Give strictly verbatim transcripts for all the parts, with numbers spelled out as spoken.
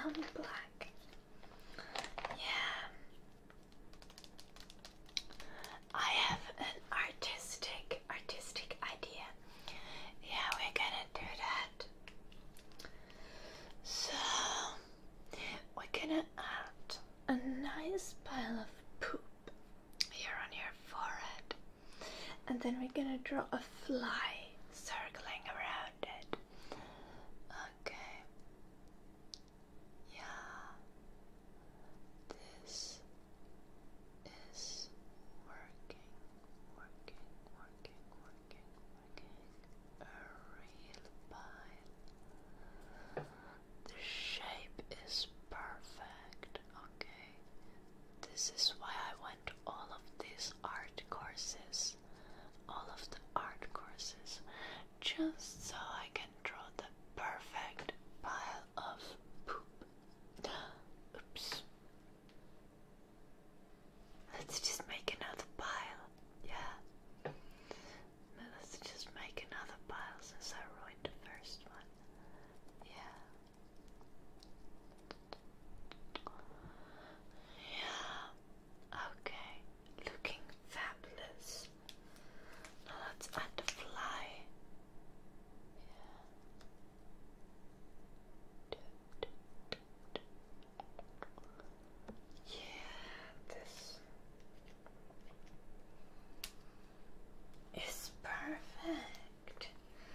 on black. Yeah. I have an artistic, artistic idea. Yeah, we're gonna do that. So, we're gonna add a nice pile of poop here on your forehead. And then we're gonna draw a fly circling around it. Okay. Yeah. This is working, working, working, working, working. A real pile. The shape is perfect. Okay. This is why I went to all of these art courses. All of the art courses. Just so I can draw the perfect pile of poop. Oops. Let's just make another pile. Yeah. Let's just make another pile since I ruined the first one. Yeah. Yeah. Okay. Looking fabulous. Now let's add the fly. Yeah. Yeah, this is perfect.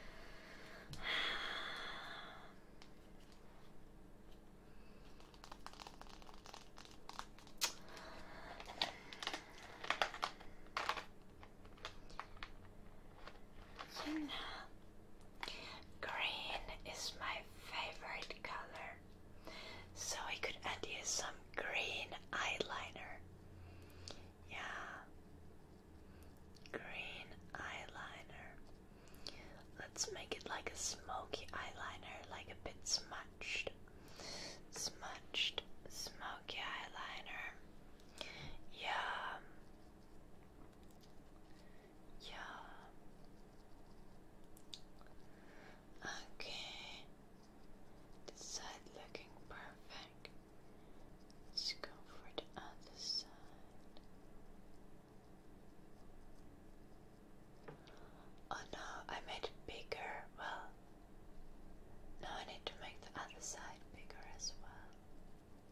You know, green is my favorite color, so we could add you some green eyeliner. Yeah, green eyeliner. Let's make it like a smoky eyeliner, like a bit smudged. Smudged, smoky eyeliner. Yeah. Yeah. Okay. This side looking perfect. Let's go for the other side. Oh no, I made it bigger. Well, now I need to make the other side bigger as well.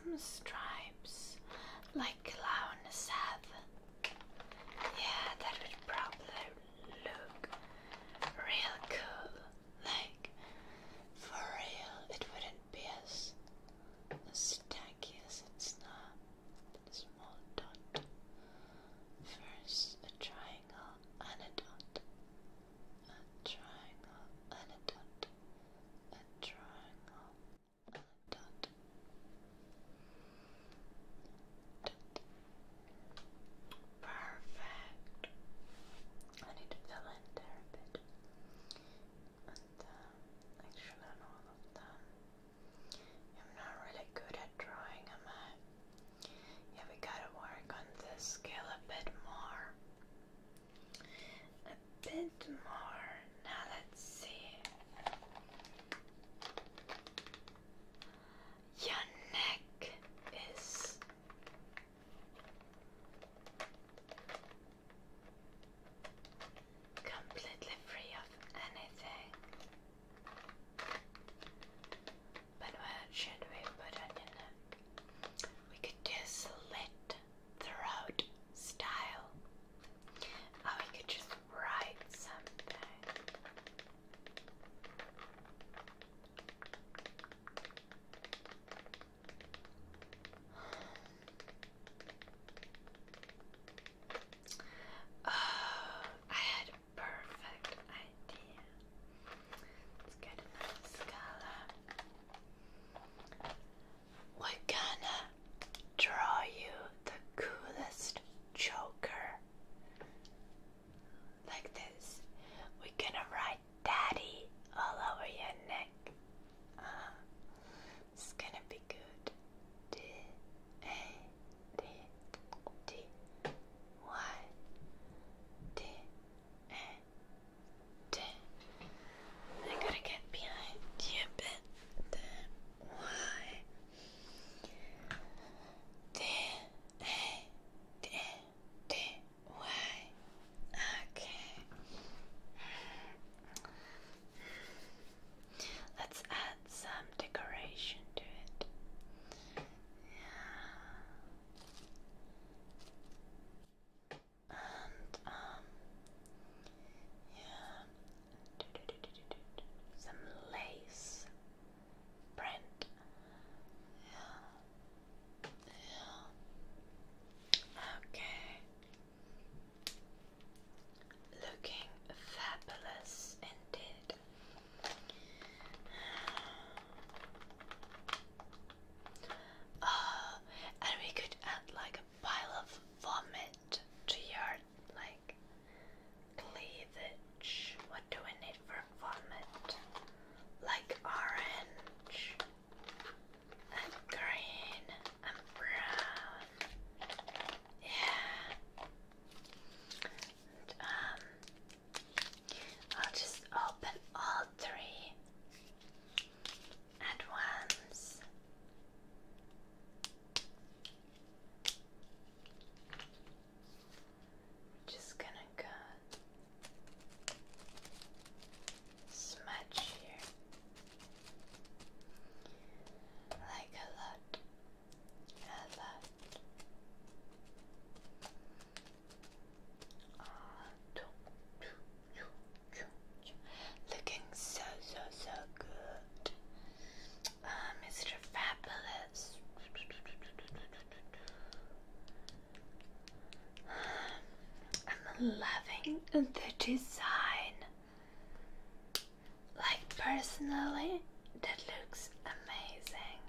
some stripes like clowns have. Yeah, that would probably look real cool. Like, for real, it wouldn't be as, as tacky as it's not. A small dot. First, a triangle and a dot. A triangle and a dot. A triangle and a dot. Dot. Perfect. I need to fill in there a bit. And uh, actually on all of them. I'm not really good at drawing, am I? Yeah, we gotta work on this skill a bit more. A bit more. Now let's see. Your neck is completely free of anything. But what should we put on your neck? We could do slit throat style. Or we could just write something. Oh, I had a perfect idea. Let's get a nice color. We're gonna draw you the coolest joker. Like this. We're gonna write daddy all over your neck. Uh, it's gonna be good. D A D D Y D A D. I gotta get behind you a bit. D Y D A D D Y. Okay. Let's add some decoration to it. Yeah. And um yeah. Some lace print. Yeah. Yeah. Okay. Looking fabulous indeed. Oh, and we could add like a pile of vomit to your like cleavage. What do we need for vomit? Like orange and green and brown. Yeah. And, um, I'll just open all three at once. Just gonna cut, smudge here, like a lot, a lot. Looking so, so, so good. Uh, Mister Fabulous. I'm loving the design. Like, personally, that looks amazing.